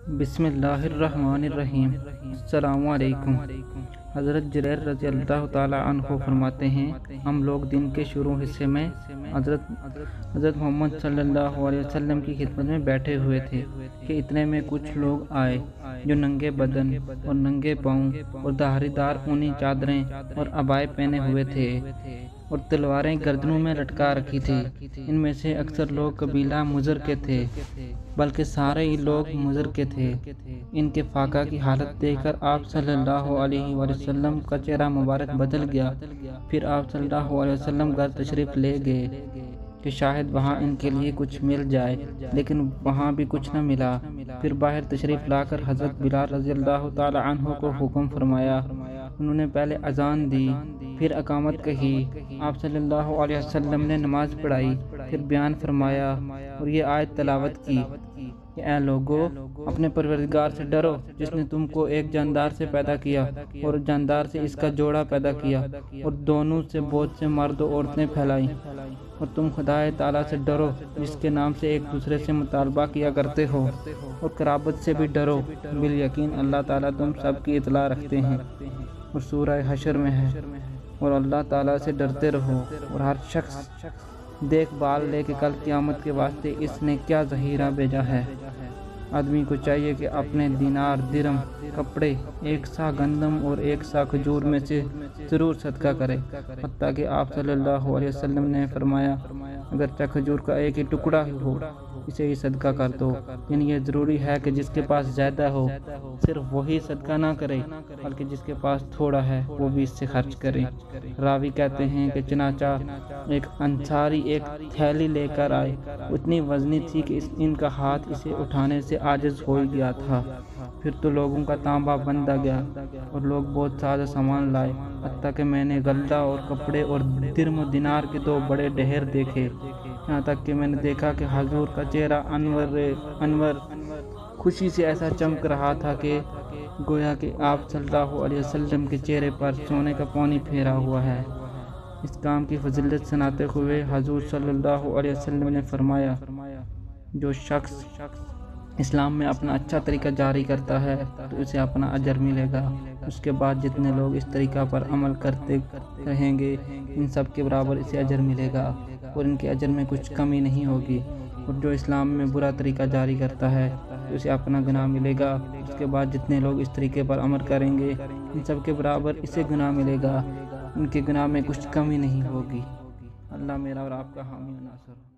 بسم اللہ الرحمن الرحیم۔ السلام علیکم۔ حضرت جریر رضی اللہ تعالی عنہ فرماتے ہیں، ہم لوگ دن کے شروع حصے میں حضرت محمد صلی اللہ علیہ وسلم کی خدمت میں بیٹھے ہوئے تھے کہ اتنے میں کچھ لوگ آئے جو ننگے بدن اور ننگے پاؤں اور دھاری دار اونی چادریں اور عبائے پہنے ہوئے تھے اور تلواریں گردنوں میں لٹکا رکھی تھی۔ ان میں سے اکثر لوگ قبیلہ مضر کے تھے، بلکہ سارے ہی لوگ مضر کے تھے۔ ان کے فاقہ کی حالت دیکھ کر آپ صلی اللہ علیہ وسلم کا چہرہ مبارک بدل گیا۔ پھر آپ صلی اللہ علیہ وسلم گھر تشریف لے گئے کہ شاید وہاں ان کے لیے کچھ مل جائے، لیکن وہاں بھی کچھ نہ ملا۔ پھر باہر تشریف لا کر حضرت بلال رضی اللہ تعالی عنہ کو حکم فرمایا۔ انہوں نے پہلے اذان دی، پھر اقامت کہی۔ آپ صلی اللہ علیہ وسلم نے نماز پڑھائی، پھر بیان فرمایا اور یہ آیت تلاوت کی کہ اے لوگو، اپنے پروردگار سے ڈرو جس نے تم کو ایک جاندار سے پیدا کیا اور جاندار سے اس کا جوڑا پیدا کیا اور دونوں سے بہت سے مرد و عورتیں پھیلائیں، اور تم خدا تعالیٰ سے ڈرو جس کے نام سے ایک دوسرے سے مطالبہ کیا کرتے ہو، اور قرابت سے بھی ڈرو، بالیقین اللہ تعالیٰ تم سب کی اطلاع رکھتے ہیں۔ اور سورہ حشر میں ہے، اور اللہ تعالیٰ سے ڈرتے رہو اور ہر شخص دیکھ بھال لے کہ کل قیامت کے واسطے اس نے کیا ذخیرہ بھیجا ہے۔ آدمی کو چاہیے کہ اپنے دینار، درہم، کپڑے، ایک سا گندم اور ایک سا کھجور میں سے ضرور صدقہ کرے، حتیٰ کہ آپ صلی اللہ علیہ وسلم نے فرمایا اگرچہ کھجور کا ایک ہی ٹکڑا ہی ہو، اسے ہی صدقہ کر دو۔ یعنی یہ ضروری ہے کہ جس کے پاس زیادہ ہو صرف وہی صدقہ نہ کرے، بلکہ جس کے پاس تھوڑا ہے وہ بھی اس سے خرچ کرے۔ راوی کہتے ہیں کہ چنانچہ ایک انصاری ایک تھیلی لے کر آئے، اتنی وزنی تھی کہ ان کا ہاتھ اسے اٹھانے سے عاجز ہو گیا تھا۔ پھر تو لوگوں کا تانبا بندہ گیا اور لوگ بہت سارا سامان لائے، حتیٰ کہ میں نے غلہ اور کپڑے اور درم و دینار کے 2 بڑے ڈھیر دیکھے، یہاں تک کہ میں نے دیکھا کہ حضور کا چہرہ انور خوشی سے ایسا چمک رہا تھا کہ گویا کہ آپ صلی اللہ علیہ وسلم کے چہرے پر سونے کا پانی پھیرا ہوا ہے۔ اس کام کی فضیلت سناتے ہوئے حضور صلی اللہ علیہ وسلم نے فرمایا، جو شخص اسلام میں اپنا اچھا طریقہ جاری کرتا ہے تو اسے اپنا اجر ملے گا۔ اس کے بعد جتنے لوگ اس طریقہ پر عمل کرتے رہیں گے ان سب کے برابر اسے اجر ملے گا اور ان کے اجر میں کچھ کمی نہیں ہوگی۔ اور جو اسلام میں برا طریقہ جاری کرتا ہے تو اسے اپنا گناہ ملے گا۔ اس کے بعد جتنے لوگ اس طریقے پر عمل کریں گے ان سب کے برابر اسے گناہ ملے گا، ان کے گناہ میں کچھ کمی نہیں ہوگی۔ اللہ میرا اور آپ کا حامی و ناصر۔